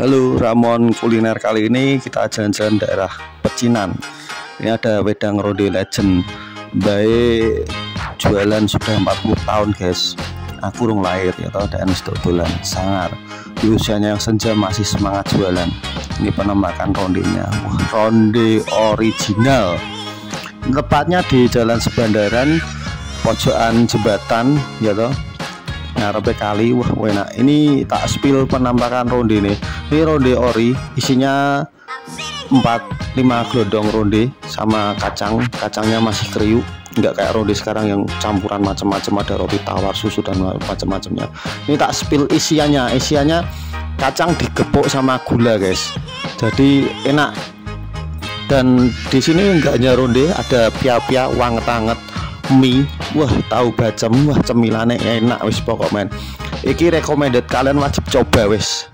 Halo Ramon Kuliner, kali ini kita jalan-jalan daerah Pecinan. Ini ada wedang ronde legend. Baik jualan sudah 40 tahun guys. Aku urung lahir ya tau, dan dodolan sangar. Di usianya yang senja masih semangat jualan. Ini penampakan rondenya. Wah, ronde original. Tepatnya di Jalan Sebandaran, pojokan jembatan ya toh. Ngarepe kali. Wah enak. Ini tak spill penampakan ronde nih. Ini ronde ori, isinya 4-5 glodong ronde sama kacangnya masih kriuk, nggak kayak ronde sekarang yang campuran macam-macam, ada roti tawar, susu dan macam-macamnya. Ini tak spill isiannya kacang digepuk sama gula guys, jadi enak. Dan di sini nggak hanya ronde, ada pia-pia, wanget-anget, mie, wah tahu bacem, wah cemilannya enak wis pokok men. Iki recommended, kalian wajib coba wis.